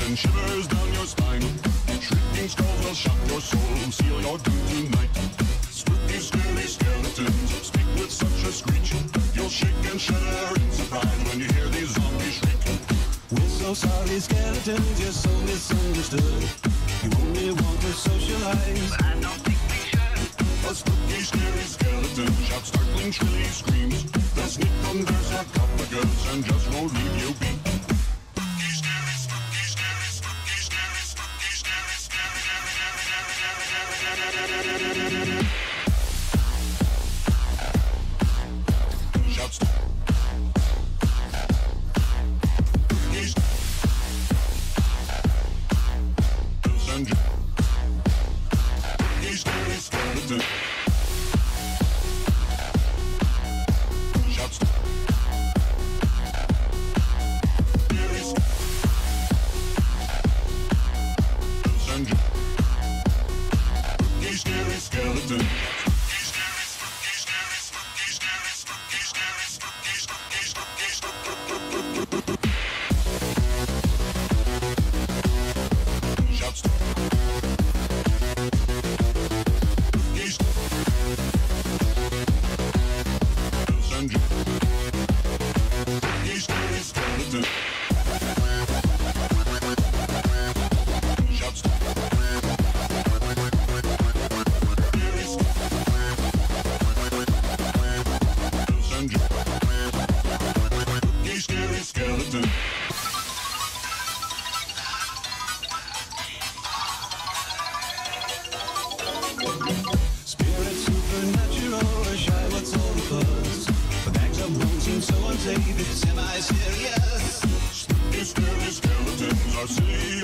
send shivers down your spine. Shrieking skulls will shock your soul, seal your doom tonight. Spooky, scary skeletons speak with such a screech. You'll shake and shudder in surprise when you hear these zombies shriek. We're so sorry, skeletons, you're so misunderstood. You only want to socialize, but I don't think we should. A spooky, scary skeleton shouts startling, shrilly screams. They'll sneak under sarcophagus and just won't leave you be. Spooky, scary, spooky, scary, spooky, scary, spooky, scary, scary, shouts. Skeleton. Shots. Scary skeleton. Semi-serious. Spooky, scary skeletons are silly